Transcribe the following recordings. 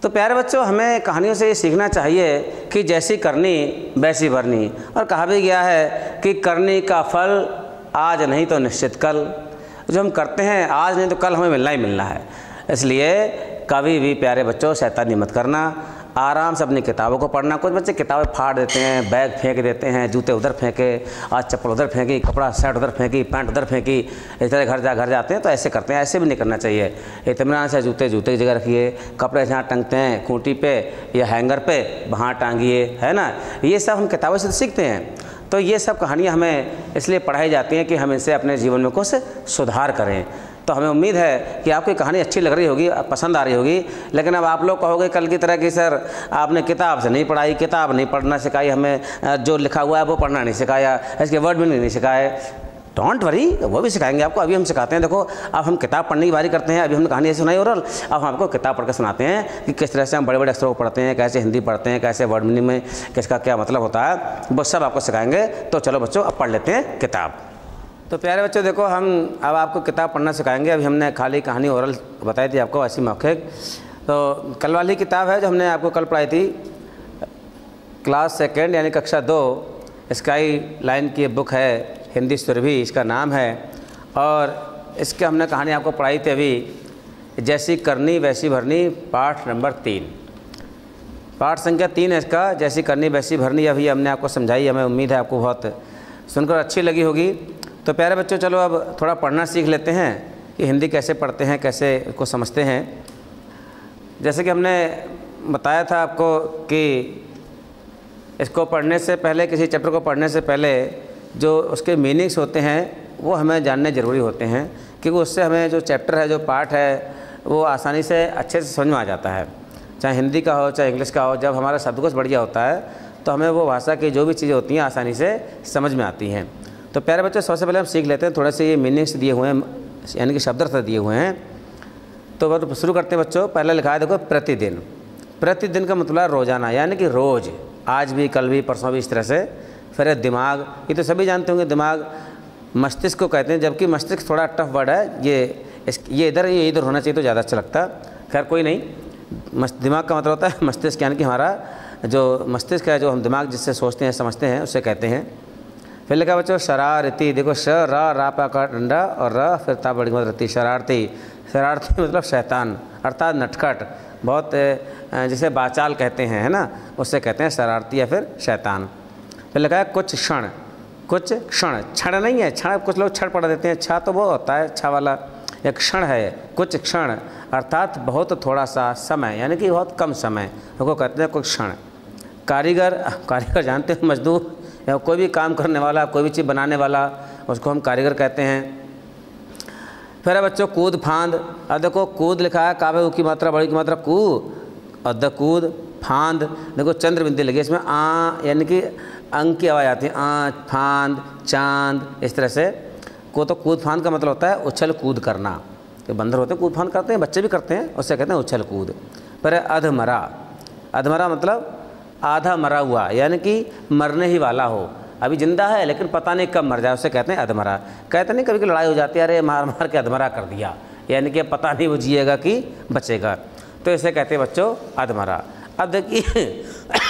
तो प्यारे बच्चों, हमें कहानियों से ये सीखना चाहिए कि जैसी करनी वैसी भरनी। और कहा भी गया है कि करनी का फल आज नहीं तो निश्चित कल। जो हम करते हैं आज नहीं तो कल हमें मिलना ही मिलना है। इसलिए कभी भी प्यारे बच्चों शैतानी मत करना, आराम से अपनी किताबों को पढ़ना। कुछ बच्चे किताबें फाड़ देते हैं, बैग फेंक देते हैं, जूते उधर फेंके, आज चप्पल उधर फेंकी, कपड़ा शर्ट उधर फेंकी, पैंट उधर फेंकी, इस तरह घर जाते हैं तो ऐसे करते हैं। ऐसे भी नहीं करना चाहिए। इत्मीनान से जूते की जगह रखिए, कपड़े जहाँ टंगते हैं खूंटी पे या हैंगर पे वहाँ टांगिए, है ना। ये सब हम किताबों से सीखते हैं। तो ये सब कहानियाँ हमें इसलिए पढ़ाई जाती हैं कि हम इनसे अपने जीवन में कुछ सुधार करें। तो हमें उम्मीद है कि आपको कहानी अच्छी लग रही होगी, पसंद आ रही होगी। लेकिन अब आप लोग कहोगे कल की तरह कि सर आपने किताब से नहीं पढ़ाई, किताब नहीं पढ़ना सिखाई, हमें जो लिखा हुआ है वो पढ़ना नहीं सिखाया, इसके वर्ड मीनिंग नहीं सिखाए। डोंट वरी, वो भी सिखाएंगे आपको। अभी हम सिखाते हैं, देखो अब हम किताब पढ़ने की बारी करते हैं। अभी हमने कहानी ऐसे सुनाई ओरल, अब हम आपको किताब पढ़ कर सुनाते हैं कि किस तरह से हम बड़े बड़े अक्षरों को पढ़ते हैं, कैसे हिंदी पढ़ते हैं, कैसे वर्ड मीनिंग में किसका क्या मतलब होता है, वो सब आपको सिखाएंगे। तो चलो बच्चों अब पढ़ लेते हैं किताब। तो प्यारे बच्चों देखो, हम अब आपको किताब पढ़ना सिखाएंगे। अभी हमने खाली कहानी ओरल बताई थी आपको, ऐसी मौखिक। तो कल वाली किताब है जो हमने आपको कल पढ़ाई थी, क्लास 2 यानी कक्षा 2, स्काई लाइन की बुक है, हिंदी सुरभि इसका नाम है। और इसके हमने कहानी आपको पढ़ाई थी अभी, जैसी करनी वैसी भरनी, पाठ नंबर 3, पाठ संख्या 3 है इसका, जैसी करनी वैसी भरनी। अभी हमने आपको समझाई, हमें उम्मीद है आपको बहुत सुनकर अच्छी लगी होगी। तो प्यारे बच्चों चलो अब थोड़ा पढ़ना सीख लेते हैं कि हिंदी कैसे पढ़ते हैं, कैसे इसको समझते हैं। जैसे कि हमने बताया था आपको कि इसको पढ़ने से पहले, किसी चैप्टर को पढ़ने से पहले जो उसके मीनिंग्स होते हैं वो हमें जानने ज़रूरी होते हैं, क्योंकि उससे हमें जो चैप्टर है, जो पाठ है, वो आसानी से अच्छे से समझ में आ जाता है। चाहे हिंदी का हो चाहे इंग्लिश का हो, जब हमारा शब्दकोश बढ़िया होता है तो हमें वो भाषा की जो भी चीज़ें होती हैं आसानी से समझ में आती हैं। तो प्यारे बच्चों सबसे पहले हम सीख लेते हैं थोड़े से ये मीनिंग्स दिए हुए हैं, यानी कि शब्दार्थ दिए हुए हैं। तो शुरू करते हैं बच्चों। पहले लिखा है देखो प्रतिदिन। प्रतिदिन का मतलब रोज़ाना, यानी कि रोज़, आज भी, कल भी, परसों भी, इस तरह से। फिर दिमाग, ये तो सभी जानते होंगे, दिमाग मस्तिष्क को कहते हैं, जबकि मस्तिष्क थोड़ा टफ वर्ड है। ये इधर होना चाहिए तो ज़्यादा अच्छा लगता। खैर कोई नहीं। दिमाग का मतलब होता है मस्तिष्क, यानी कि हमारा जो मस्तिष्क है, जो हम दिमाग जिससे सोचते हैं समझते हैं उसे कहते हैं। फिर लिखा बच्चों शरारती। देखो श रा पा का डंडा और र फिर ता बड़ी मत रती, शरारती। शरारती मतलब शैतान, अर्थात नटखट, बहुत जिसे बाचाल कहते हैं, है ना, उससे कहते हैं शरारती या फिर शैतान। फिर लिखा है कुछ क्षण। कुछ क्षण, क्षण नहीं है, क्षण कुछ लोग क्षण पढ़ देते हैं, छा तो वो होता है छा वाला, एक क्षण है। कुछ क्षण अर्थात बहुत थोड़ा सा समय, यानी कि बहुत कम समय उसको कहते हैं कुछ क्षण। कारीगर, कारीगर जानते हैं, मजदूर या कोई भी काम करने वाला, कोई भी चीज़ बनाने वाला, उसको हम कारीगर कहते हैं। फिर है बच्चों कूद फांद। अब देखो कूद लिखा है, काबे ऊ की मात्रा बड़ी की मात्रा कू, और द कूद फांद। देखो चंद्र बिंदी लगी इसमें, आ यानी कि अंक की आवाज़ आती है, आ फांद चांद, इस तरह से। तो कूद फांद का मतलब होता है उछल कूद करना। तो बंदर होते हैं कूद फांद करते हैं, बच्चे भी करते हैं, उससे कहते हैं उछल कूद। फिर है अधमरा। अधमरा मतलब आधा मरा हुआ, यानी कि मरने ही वाला हो, अभी जिंदा है लेकिन पता नहीं कब मर जाए, उसे कहते हैं अधमरा। कहते नहीं कभी लड़ाई हो जाती है, अरे मार मार के अधमरा कर दिया, यानी कि पता नहीं वो जिएगा कि बचेगा, तो इसे कहते हैं बच्चों अधमरा। अब देखिए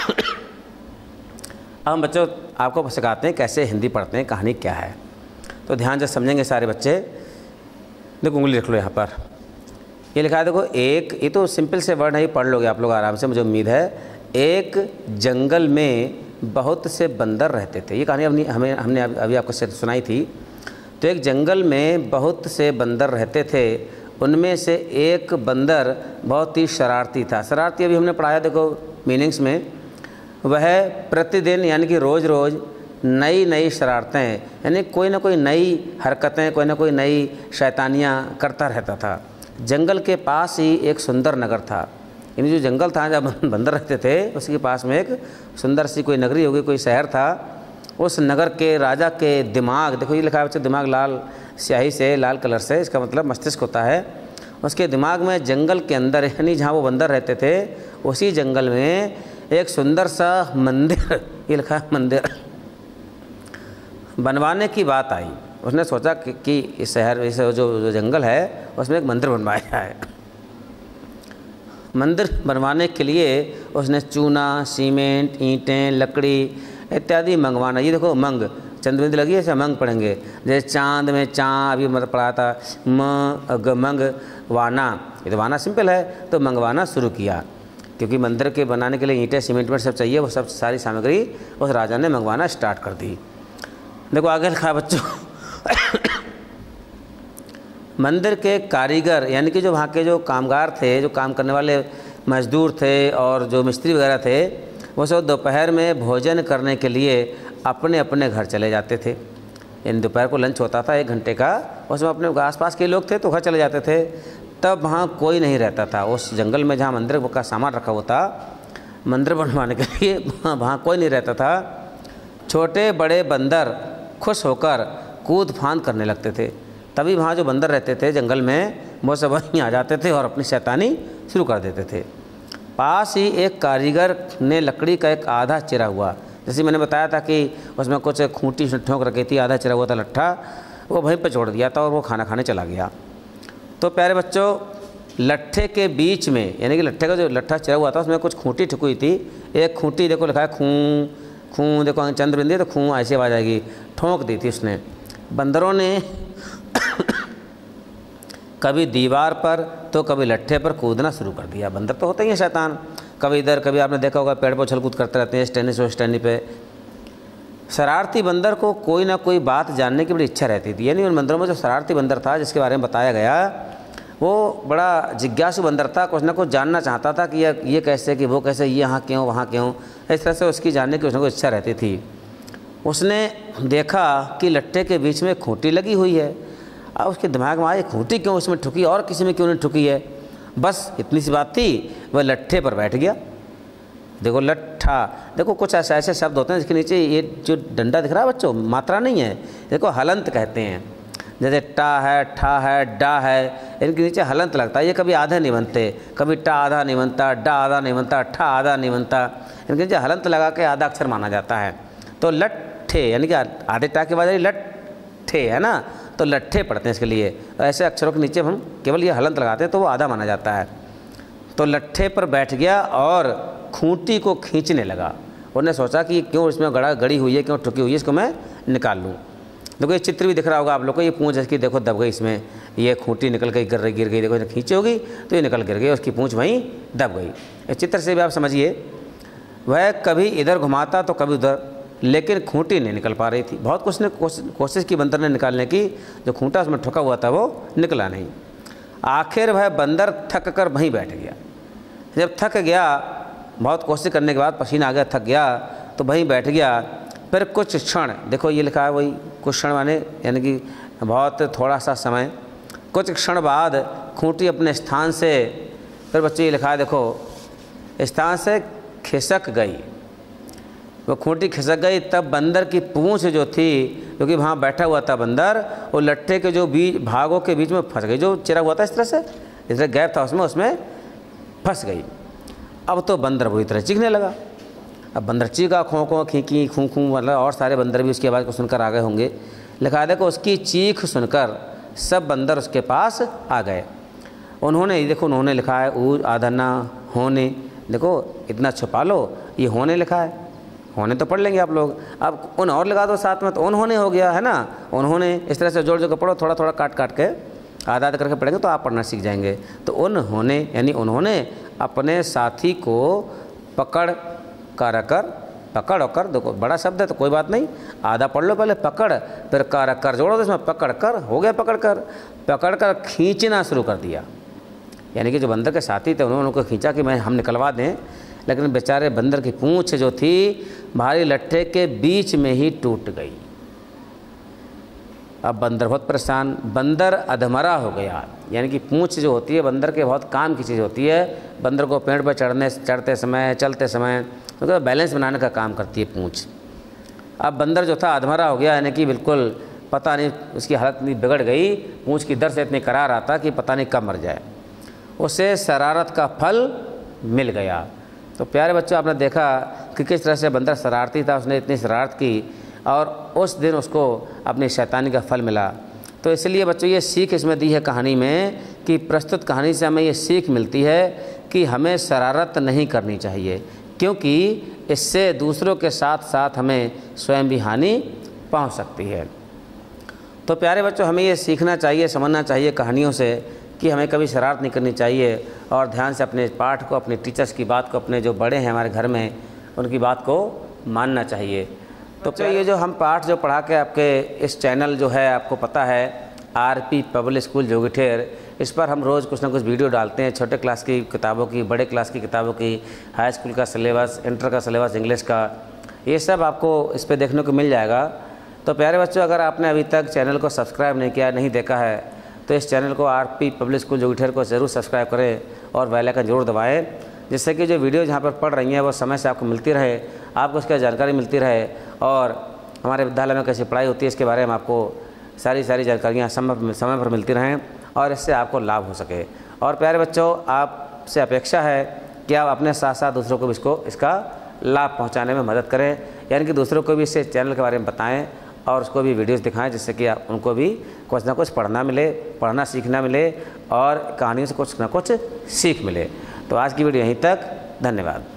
अब हम बच्चों आपको सिखाते हैं कैसे हिंदी पढ़ते हैं, कहानी क्या है। तो ध्यान से समझेंगे सारे बच्चे। देखो उंगली रख लो यहाँ पर, ये लिखा है देखो एक, ये तो सिंपल से वर्ड है, ये पढ़ लोगे आप लोग आराम से, मुझे उम्मीद है। एक जंगल में बहुत से बंदर रहते थे। ये कहानी हमने अभी आपको सुनाई थी। तो एक जंगल में बहुत से बंदर रहते थे, उनमें से एक बंदर बहुत ही शरारती था। शरारती अभी हमने पढ़ाया देखो मीनिंग्स में। वह प्रतिदिन यानी कि रोज़ रोज़ नई नई शरारतें, यानी कोई ना कोई नई हरकतें, कोई ना कोई नई शैतानियाँ करता रहता था। जंगल के पास ही एक सुंदर नगर था, यानी जो जंगल था जहाँ बंदर रहते थे उसके पास में एक सुंदर सी कोई नगरी होगी, कोई शहर था। उस नगर के राजा के दिमाग, देखो ये लिखा है बच्चे दिमाग लाल स्याही से, लाल कलर से, इसका मतलब मस्तिष्क होता है। उसके दिमाग में जंगल के अंदर, यानी जहाँ वो बंदर रहते थे उसी जंगल में एक सुंदर सा मंदिर, ये लिखा है मंदिर, बनवाने की बात आई। उसने सोचा कि इस शहर, इस जो जंगल है उसमें एक मंदिर बनवाया है। मंदिर बनवाने के लिए उसने चूना, सीमेंट, ईंटें, लकड़ी इत्यादि मंगवाना। ये देखो मंग, चंद्रबिंदी लगी है, ऐसे मंग पढ़ेंगे। जैसे चांद में चा अभी मतलब पढ़ा था, मंग वाना, ये तो वाना सिंपल है, तो मंगवाना शुरू किया, क्योंकि मंदिर के बनाने के लिए ईंटें, सीमेंट सब चाहिए, वो सब सारी सामग्री उस राजा ने मंगवाना स्टार्ट कर दी। देखो आगे लिखा है बच्चों मंदिर के कारीगर यानी कि जो वहाँ के जो कामगार थे, जो काम करने वाले मजदूर थे और जो मिस्त्री वगैरह थे, वो सब दोपहर में भोजन करने के लिए अपने अपने घर चले जाते थे। इन दोपहर को लंच होता था 1 घंटे का, उसमें अपने आसपास के लोग थे तो घर चले जाते थे। तब वहाँ कोई नहीं रहता था, उस जंगल में जहाँ मंदिर का सामान रखा हुआ था मंदिर बनवाने के लिए, वहाँ कोई नहीं रहता था। छोटे बड़े बंदर खुश होकर कूद फांद करने लगते थे। तभी वहाँ जो बंदर रहते थे जंगल में, वो सब वहीं आ जाते थे और अपनी शैतानी शुरू कर देते थे। पास ही एक कारीगर ने लकड़ी का एक आधा चिरा हुआ, जैसे मैंने बताया था कि उसमें कुछ खूंटी ठोक रखी थी, आधा चिरा हुआ था लट्ठा, वो वहीं पर छोड़ दिया था और वो खाना खाने चला गया। तो प्यारे बच्चों, लट्ठे के बीच में यानी कि लट्ठे का जो लट्ठा चिरा हुआ था उसमें कुछ खूंटी ठुकी हुई थी। एक खूंटी देखो लिखा है खूं, खूं देखो चंद्रबिंदी, तो खूं ऐसी आवाज़ आएगी, ठोंक दी थी उसने। बंदरों ने कभी दीवार पर तो कभी लट्ठे पर कूदना शुरू कर दिया। बंदर तो होते ही हैं शैतान, कभी इधर, कभी आपने देखा होगा पेड़ पर उछल कूद करते रहते हैं, स्टैंडी से स्टैंडी पे। शरारती बंदर को कोई ना कोई बात जानने की बड़ी इच्छा रहती थी। यानी उन बंदरों में जो शरारती बंदर था जिसके बारे में बताया गया, वो बड़ा जिज्ञासु बंदर था, कुछ ना कुछ जानना चाहता था कि ये कैसे, कि वो कैसे, ये यहाँ क्यों, वहाँ क्यों, इस तरह से उसकी जानने की कुछ ना कुछ इच्छा रहती थी। उसने देखा कि लट्ठे के बीच में खूंटी लगी हुई है। अब उसके दिमाग में आया खूंटी क्यों उसमें ठुकी और किसी में क्यों नहीं ठुकी है। बस इतनी सी बात थी, वह लट्ठे पर बैठ गया। देखो लट्ठा, देखो कुछ ऐसे ऐसे शब्द होते हैं जिसके नीचे ये जो डंडा दिख रहा है बच्चों, मात्रा नहीं है, देखो हलंत कहते हैं। जैसे टा है, ठा है, डा है, इनके नीचे हलंत लगता है। ये कभी आधे नहीं बनते, कभी टा आधा नहीं बनता, डा आधा नहीं बनता, ठा आधा नहीं बनता, इनके नीचे हलंत लगा के आधा अक्षर माना जाता है। तो लट्ठे यानी कि आधे टा के बाद लट्ठे है ना, तो लट्ठे पढ़ते हैं इसके लिए। ऐसे अक्षरों के नीचे हम केवल ये हलंत लगाते हैं तो वो आधा माना जाता है। तो लट्ठे पर बैठ गया और खूंटी को खींचने लगा। उन्होंने सोचा कि क्यों इसमें गड़ी हुई है, क्यों ठुकी हुई है, इसको मैं निकाल लूँ। देखो ये चित्र भी दिख रहा होगा आप लोग को, ये पूंछ इसकी देखो दब गई, इसमें ये खूंटी निकल गई, गिर गई, देखो खींची होगी तो ये निकल गिर गई, उसकी पूंछ वहीं दब गई। इस चित्र से भी आप समझिए, वह कभी इधर घुमाता तो कभी उधर, लेकिन खूंटी नहीं निकल पा रही थी। बहुत कुछ ने कोशिश की बंदर ने निकालने की, जो खूंटा उसमें ठुका हुआ था वो निकला नहीं। आखिर वह बंदर थक कर वहीं बैठ गया। जब थक गया, बहुत कोशिश करने के बाद पसीना आ गया, थक गया, तो वहीं बैठ गया। फिर कुछ क्षण, देखो ये लिखा है वही कुछ क्षण माने यानी कि बहुत थोड़ा सा समय, कुछ क्षण बाद खूंटी अपने स्थान से, फिर बच्चे ये लिखा है देखो, स्थान से खिसक गई। वो खूंटी खिसक गई, तब बंदर की पूंछ जो थी, क्योंकि वहाँ बैठा हुआ था बंदर, वो लट्ठे के जो भागों के बीच में फंस गई, जो चिरा हुआ था इस तरह से, इस तरह गैप था उसमें फंस गई। अब तो बंदर बुरी तरह चीखने लगा। अब बंदर चीखा, खों खों खींकी खूं खूं, मतलब और सारे बंदर भी उसकी आवाज़ को सुनकर आ गए होंगे। लिखा देखो उसकी चीख सुनकर सब बंदर उसके पास आ गए। उन्होंने लिखा है ऊ आधना होने, देखो इतना छुपा लो, ये होने लिखा है, होने तो पढ़ लेंगे आप लोग। अब उन और लगा दो साथ में तो उन्होंने हो गया है ना, उन्होंने, इस तरह से जोड़ जोड़ के पढ़ो, थोड़ा थोड़ा काट के आधा करके पढ़ेंगे तो आप पढ़ना सीख जाएंगे। तो उन्होंने यानी उन्होंने अपने साथी को पकड़ कर, देखो बड़ा शब्द है तो कोई बात नहीं, आधा पढ़ लो पहले, पकड़ फिर कर जोड़ो तो इसमें पकड़ कर हो गया, पकड़ कर खींचना शुरू कर दिया। यानी कि जो बंदर के साथी थे उन्होंने उनको खींचा कि हम निकलवा दें, लेकिन बेचारे बंदर की पूंछ जो थी भारी लट्ठे के बीच में ही टूट गई। अब बंदर बहुत परेशान, बंदर अधमरा हो गया। यानी कि पूंछ जो होती है बंदर के बहुत काम की चीज़ होती है। बंदर को पेड़ पर चढ़ते समय, चलते समय तो बैलेंस बनाने का काम करती है पूंछ। अब बंदर जो था अधमरा हो गया, यानी कि बिल्कुल पता नहीं, उसकी हालत इतनी बिगड़ गई, पूंछ की दर्द से इतनी करार आता कि पता नहीं कब मर जाए। उसे शरारत का फल मिल गया। तो प्यारे बच्चों, आपने देखा कि किस तरह से बंदर शरारती था, उसने इतनी शरारत की और उस दिन उसको अपनी शैतानी का फल मिला। तो इसलिए बच्चों ये सीख इसमें दी है कहानी में कि प्रस्तुत कहानी से हमें ये सीख मिलती है कि हमें शरारत नहीं करनी चाहिए, क्योंकि इससे दूसरों के साथ साथ हमें स्वयं भी हानि पहुंच सकती है। तो प्यारे बच्चों, हमें ये सीखना चाहिए, समझना चाहिए कहानियों से कि हमें कभी शरारत नहीं करनी चाहिए और ध्यान से अपने पाठ को, अपने टीचर्स की बात को, अपने जो बड़े हैं हमारे घर में उनकी बात को मानना चाहिए। तो ये जो हम पाठ जो पढ़ा के आपके इस चैनल जो है आपको पता है आरपी पब्लिक स्कूल जोगीठेर, इस पर हम रोज़ कुछ ना कुछ वीडियो डालते हैं, छोटे क्लास की किताबों की, बड़े क्लास की किताबों की, हाई स्कूल का सिलेबस, इंटर का सिलेबस, इंग्लिश का, ये सब आपको इस पर देखने को मिल जाएगा। तो प्यारे बच्चों, अगर आपने अभी तक चैनल को सब्सक्राइब नहीं किया, नहीं देखा है, तो इस चैनल को आरपी पब्लिक स्कूल जोगीठेर को ज़रूर सब्सक्राइब करें और बेल आइकन जरूर दबाएँ, जिससे कि जो वीडियो जहाँ पर पढ़ रही हैं वो समय से आपको मिलती रहे, आपको उसकी जानकारी मिलती रहे और हमारे विद्यालय में कैसी पढ़ाई होती है इसके बारे में आपको सारी जानकारियाँ समय पर मिलती रहें और इससे आपको लाभ हो सके। और प्यारे बच्चों, आपसे अपेक्षा है कि आप अपने साथ साथ दूसरों को भी इसका लाभ पहुंचाने में मदद करें, यानी कि दूसरों को भी इस चैनल के बारे में बताएं और उसको भी वीडियोस दिखाएं, जिससे कि उनको भी कुछ ना कुछ पढ़ना सीखना मिले और कहानियों से कुछ ना कुछ सीख मिले। तो आज की वीडियो यहीं तक, धन्यवाद।